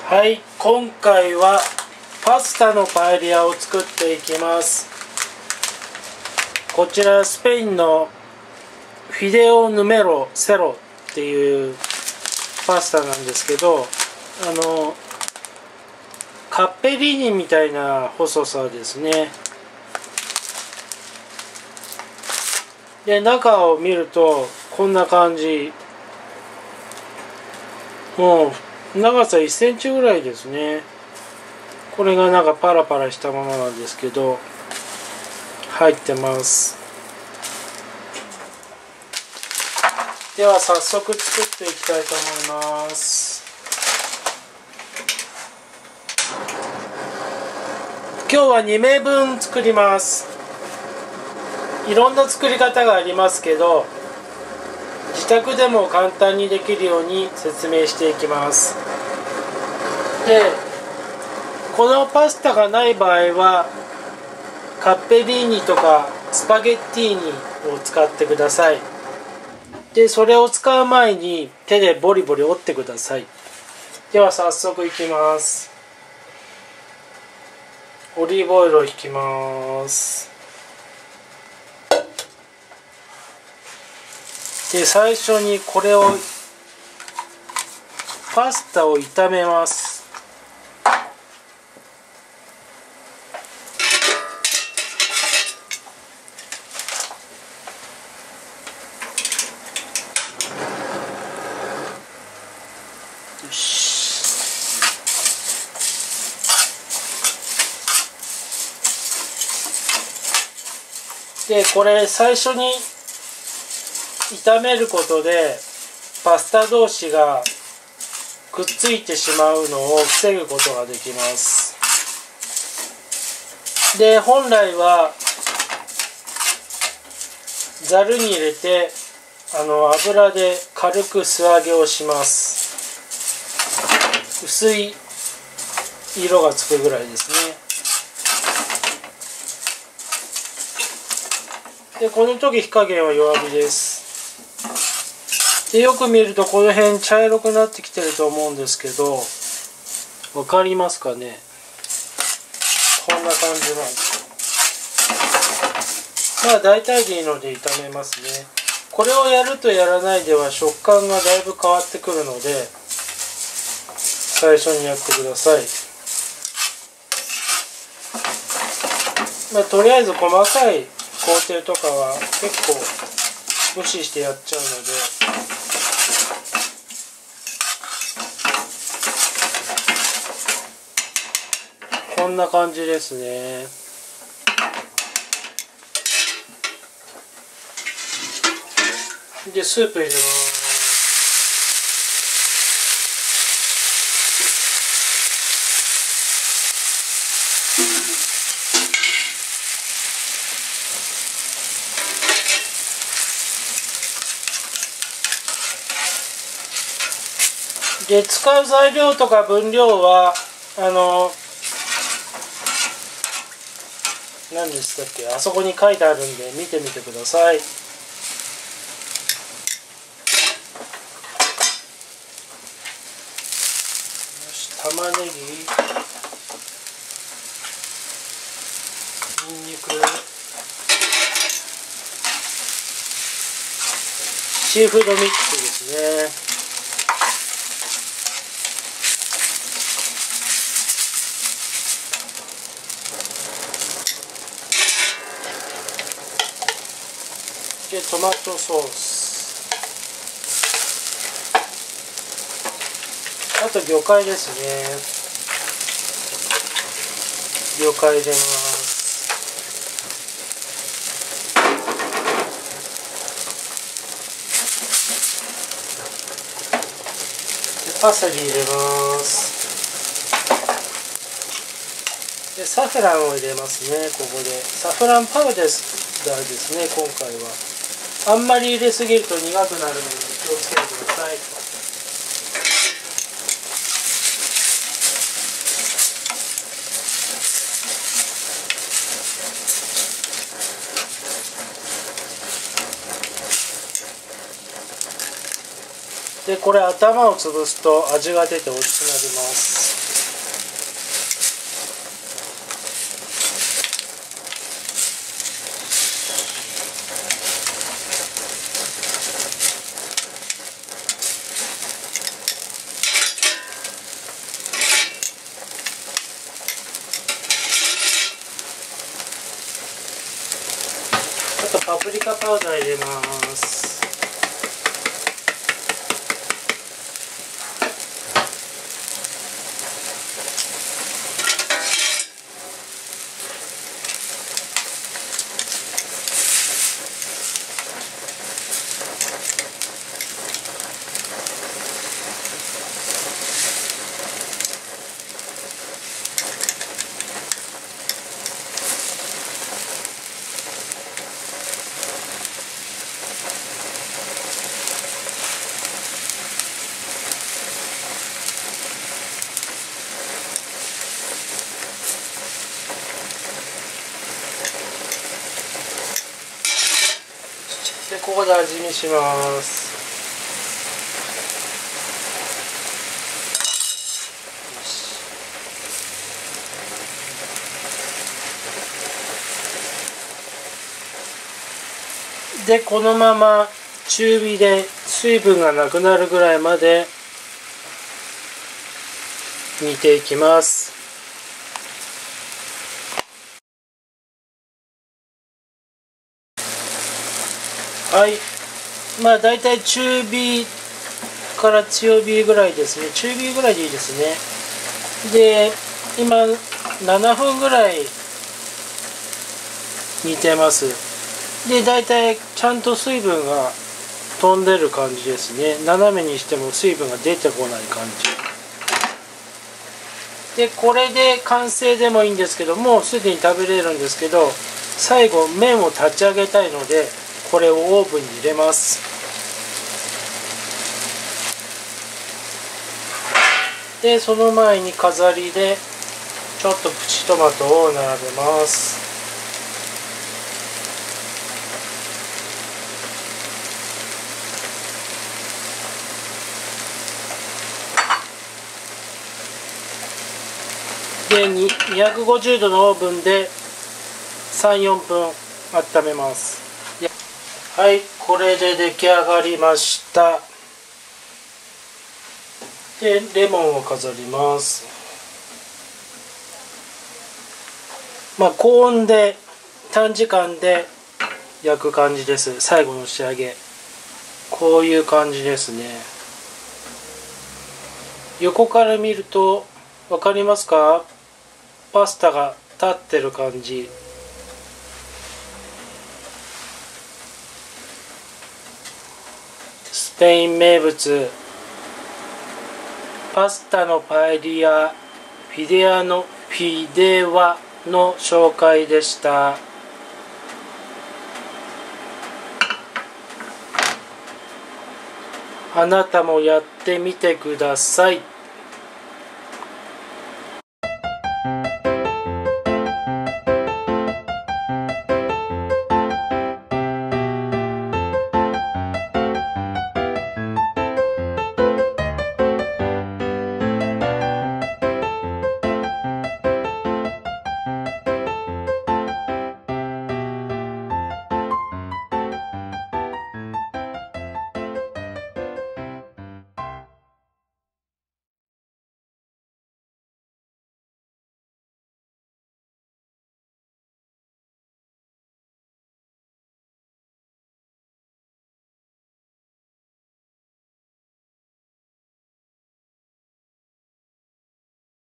はい、今回はパスタのパエリアを作っていきます。こちらスペインのフィデオヌメロセロっていうパスタなんですけど、カッペリーニみたいな細さですね。で、中を見るとこんな感じ。もう長さ1センチぐらいですね。これがなんかパラパラしたものなんですけど、入ってます。では早速作っていきたいと思います。今日は2名分作ります。いろんな作り方がありますけど、自宅でも簡単にできるように説明していきます。で、このパスタがない場合はカッペリーニとかスパゲッティーニを使ってください。で、それを使う前に手でボリボリ折ってください。では早速いきます。オリーブオイルを引きます。で、最初にこれをパスタを炒めます。よし。で、これ最初に炒めることでパスタ同士がくっついてしまうのを防ぐことができます。で、本来はざるに入れて油で軽く素揚げをします。薄い色がつくぐらいですね。で、この時火加減は弱火です。で、よく見るとこの辺茶色くなってきてると思うんですけど、わかりますかね。こんな感じなんです。まあ大体でいいので炒めますね。これをやるとやらないでは食感がだいぶ変わってくるので、最初にやってください。まあ、とりあえず細かい工程とかは結構無視してやっちゃうので、こんな感じですね。で、スープ入れます。で、使う材料とか分量は何でしたっけ、あそこに書いてあるんで見てみてください。よし、玉ねぎ、にんにく、シーフードミックスですね。で、トマトソース、あと魚介ですね。魚介入れます。で、パセリ入れます。で、サフランを入れますね。ここでサフランパウダーですね。今回はあんまり入れすぎると苦くなるので気をつけてください。 でこれ頭を潰すと味が出て美味しくなります。あとパプリカパウダー入れます。でここで味見します。でこのまま中火で水分がなくなるぐらいまで煮ていきます。はい、まあだいたい中火から強火ぐらいですね。中火ぐらいでいいですね。で今7分ぐらい煮てます。でだいたいちゃんと水分が飛んでる感じですね。斜めにしても水分が出てこない感じで、これで完成でもいいんですけど、もうすでに食べれるんですけど、最後麺を立ち上げたいのでこれをオーブンに入れます。でその前に飾りでちょっとプチトマトを並べます。で250度のオーブンで 3,4 分温めます。はい、これで出来上がりました。でレモンを飾ります。まあ高温で短時間で焼く感じです。最後の仕上げこういう感じですね。横から見ると分かりますか？パスタが立ってる感じ。スペイン名物パスタのパエリアフィデワの紹介でした。あなたもやってみてください。